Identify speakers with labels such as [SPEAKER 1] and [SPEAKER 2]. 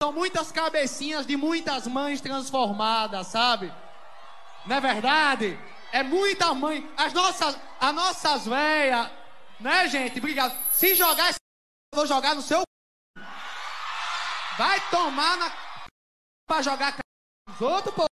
[SPEAKER 1] São muitas cabecinhas de muitas mães transformadas, sabe? Não é verdade? É muita mãe. As nossas velhas, né, gente? Obrigado. Se jogar, eu vou jogar no seu... Vai tomar na... Pra jogar os outros, pô.